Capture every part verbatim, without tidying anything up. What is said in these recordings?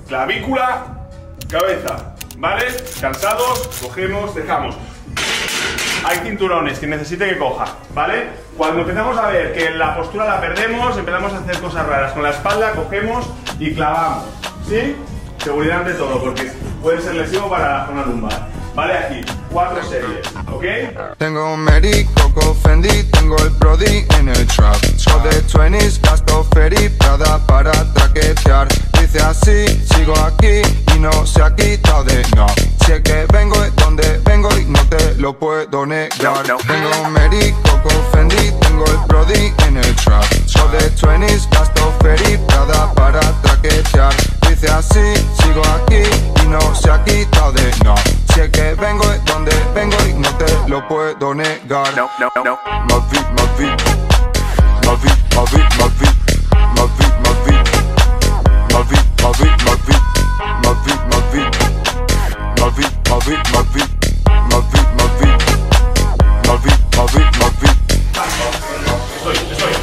clavícula, cabeza, ¿vale? Cansados, cogemos, dejamos. Hay cinturones que necesite que coja, ¿vale? Cuando empezamos a ver que la postura la perdemos, empezamos a hacer cosas raras con la espalda, cogemos y clavamos, ¿sí? Seguridad ante todo, porque puede ser lesivo para la zona lumbar. Vale, aquí, cuatro series, ¿ok? Tengo un Mary, Coco Fendi, tengo el Brody en el trap. Show de veinte, gasto Ferry, Prada para traquetear. Dice así, sigo aquí y no se ha quitado de no. Sé que vengo de donde vengo y no te lo puedo negar. Tengo un Mary, Coco Fendi, tengo el Brody en el trap. Show de veinte, gasto Ferry, Prada para traquetear. Dice así, sigo aquí y no se ha quitado de no. Sé que vengo de donde vengo y no te lo puedo negar. No, no, no. Ma vie, ma vie, ma vie, ma vie, ma vie, ma vie, ma vie, ma vie, ma vie, ma vie, ma vie, ma vie, ma vie, ma vie, ma vie, ma vie, ma vie, ma vie, ma vie, ma vie. Estoy, estoy.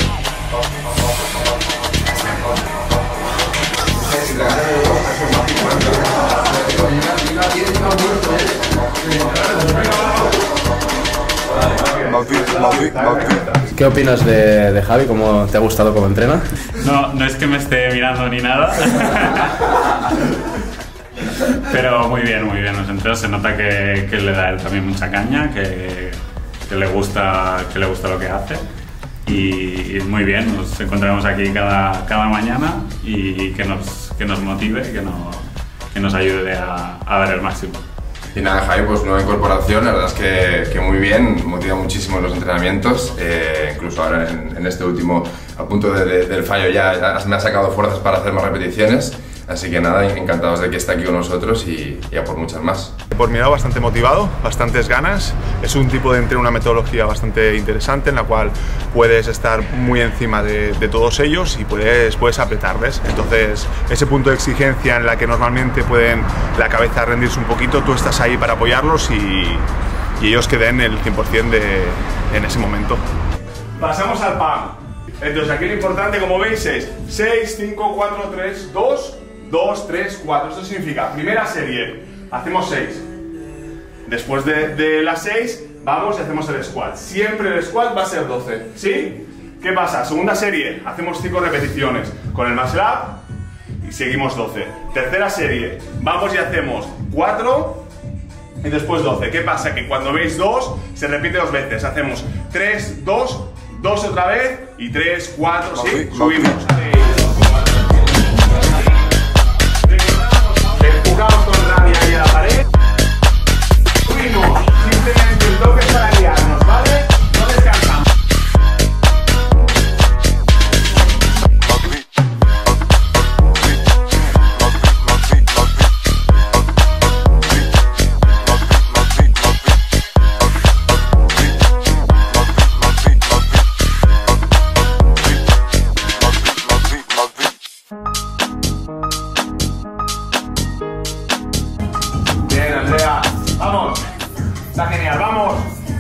¿Qué opinas de, de Javi? ¿Cómo te ha gustado cómo entrena? No, no es que me esté mirando ni nada. Pero muy bien, muy bien. Los entrenos se nota que, que le da él también mucha caña, que, que, le gusta, que le gusta lo que hace. Y, y muy bien, nos encontramos aquí cada, cada mañana y que nos, que nos motive, que, no, que nos ayude a, a dar el máximo. Y nada, Javi, pues nueva incorporación, la verdad es que, que muy bien, motiva muchísimo en los entrenamientos, eh, incluso ahora en, en este último, a punto de, de, del fallo ya, ya me ha sacado fuerzas para hacer más repeticiones, así que nada, encantados de que esté aquí con nosotros y, y a por muchas más. Por mi lado, bastante motivado, bastantes ganas. Es un tipo de entreno, una metodología bastante interesante en la cual puedes estar muy encima de, de todos ellos y puedes, puedes apretarles. Entonces, ese punto de exigencia en la que normalmente pueden la cabeza rendirse un poquito, tú estás ahí para apoyarlos y, y ellos que den el cien por cien de, en ese momento. Pasamos al P A M. Entonces, aquí lo importante, como veis, es seis, cinco, cuatro, tres, dos, dos, tres, cuatro. Esto significa, primera serie, hacemos seis. Después de, de las seis, vamos y hacemos el squat. Siempre el squat va a ser doce, ¿sí? ¿Qué pasa? Segunda serie, hacemos cinco repeticiones con el muscle up y seguimos doce. Tercera serie, vamos y hacemos cuatro y después doce. ¿Qué pasa? Que cuando veis dos, se repite dos veces. Hacemos tres, dos, dos otra vez y tres, cuatro, ¿sí? Subimos. Empujamos con rabia ahí a la pared. Subimos. Simplemente el toque es para guiarnos, ¿vale? No descansamos. Bien, Andrea. Vamos. Está genial, vamos.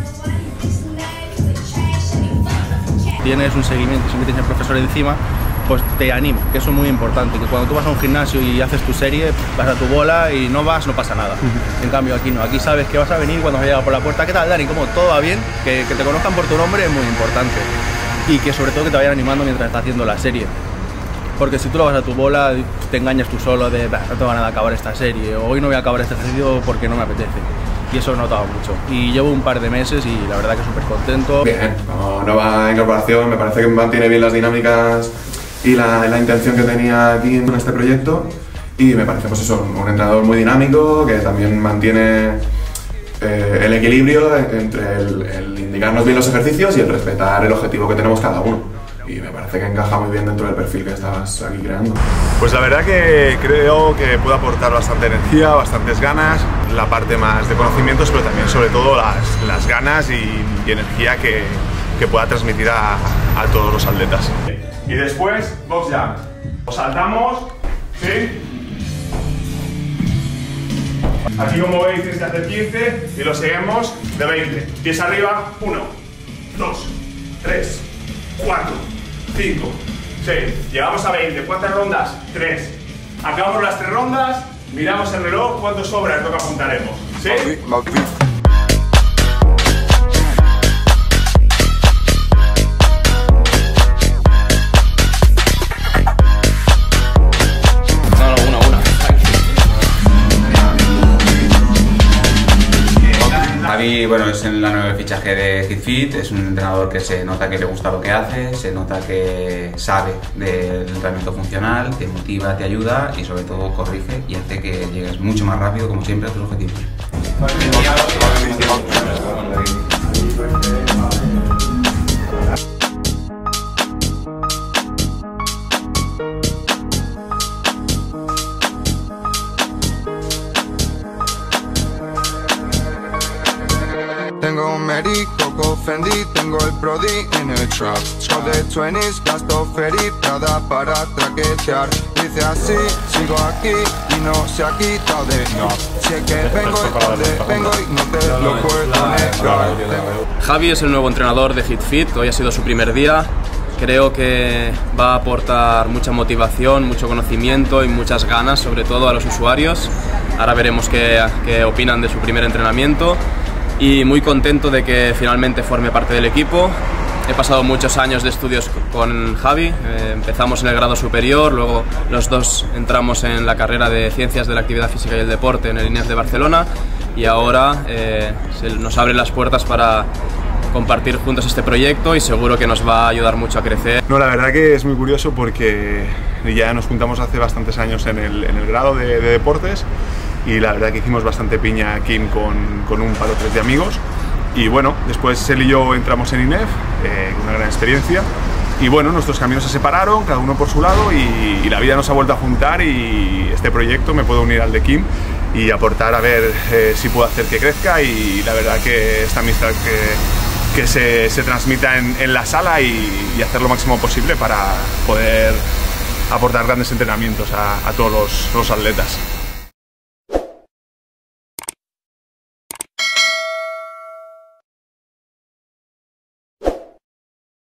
Tienes un seguimiento, siempre tienes el profesor encima, pues te anima, que eso es muy importante, que cuando tú vas a un gimnasio y haces tu serie, vas a tu bola y no vas, no pasa nada. En cambio aquí no, aquí sabes que vas a venir cuando has llegado por la puerta. ¿Qué tal, Dani? ¿Cómo? ¿Todo va bien? Que, que te conozcan por tu nombre es muy importante y que sobre todo que te vayan animando mientras estás haciendo la serie. Porque si tú lo vas a tu bola, te engañas tú solo de no te van a acabar esta serie, o hoy no voy a acabar este ejercicio porque no me apetece. Y eso he notado mucho. Y llevo un par de meses y la verdad que súper contento. Bien, como nueva incorporación, me parece que mantiene bien las dinámicas y la, la intención que tenía aquí en este proyecto. Y me parece pues eso, un entrenador muy dinámico, que también mantiene eh, el equilibrio entre el, el indicarnos bien los ejercicios y el respetar el objetivo que tenemos cada uno. Y me parece que encaja muy bien dentro del perfil que estás aquí creando. Pues la verdad que creo que puede aportar bastante energía, bastantes ganas, la parte más de conocimientos, pero también sobre todo las, las ganas y, y energía que, que pueda transmitir a, a todos los atletas. Y después, box jump. Lo saltamos, ¿sí? Aquí, como veis, tienes que hacer quince y lo seguimos de veinte. Pies arriba, uno, dos, tres, cuatro, cinco, seis. Llegamos a veinte. ¿Cuántas rondas? tres. acabamos las tres rondas, miramos el reloj, cuánto sobra, es lo que apuntaremos. ¿Sí? Javi, bueno, es el nuevo fichaje de HitFit, es un entrenador que se nota que le gusta lo que hace, se nota que sabe del entrenamiento funcional, te motiva, te ayuda y sobre todo corrige y hace que llegues mucho más rápido, como siempre, a tus objetivos. Tengo Mary, Coco, Fendi, tengo el Brody en el trap. Show de veinte, gasto Ferry, Prada para traquetear. Dice así, sigo aquí y no se ha quitado de no. Sé que vengo y donde vengo y no te lo puedo negar. Javi es el nuevo entrenador de HitFit, hoy ha sido su primer día. Creo que va a aportar mucha motivación, mucho conocimiento y muchas ganas, sobre todo a los usuarios. Ahora veremos qué, qué opinan de su primer entrenamiento. Y muy contento de que finalmente forme parte del equipo. He pasado muchos años de estudios con Javi, eh, empezamos en el grado superior, luego los dos entramos en la carrera de Ciencias de la Actividad Física y el Deporte en el I N E F de Barcelona y ahora eh, se nos abren las puertas para compartir juntos este proyecto y seguro que nos va a ayudar mucho a crecer. No, la verdad que es muy curioso porque ya nos juntamos hace bastantes años en el, en el grado de, de deportes y la verdad que hicimos bastante piña aquí con, con un par o tres de amigos y bueno, después él y yo entramos en I N E F, eh, una gran experiencia y bueno, nuestros caminos se separaron, cada uno por su lado y, y la vida nos ha vuelto a juntar y este proyecto me puedo unir al de Kim y aportar a ver eh, si puedo hacer que crezca y la verdad que esta amistad que, que se, se transmita en, en la sala y, y hacer lo máximo posible para poder aportar grandes entrenamientos a, a todos los, los atletas.